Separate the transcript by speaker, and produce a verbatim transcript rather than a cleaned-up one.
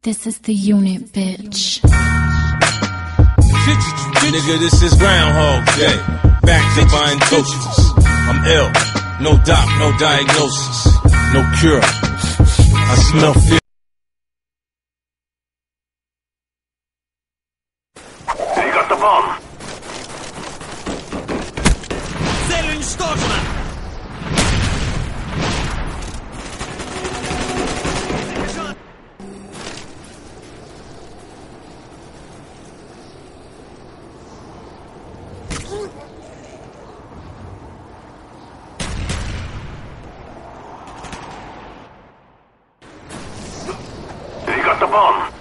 Speaker 1: This is the unit, bitch.
Speaker 2: Nigga, this is Groundhog Day. Back to buying toasters. I'm ill. No doc, no diagnosis. No cure. I smell fear.
Speaker 3: He got the bomb.
Speaker 4: Цель уничтожена!
Speaker 3: He got the bomb.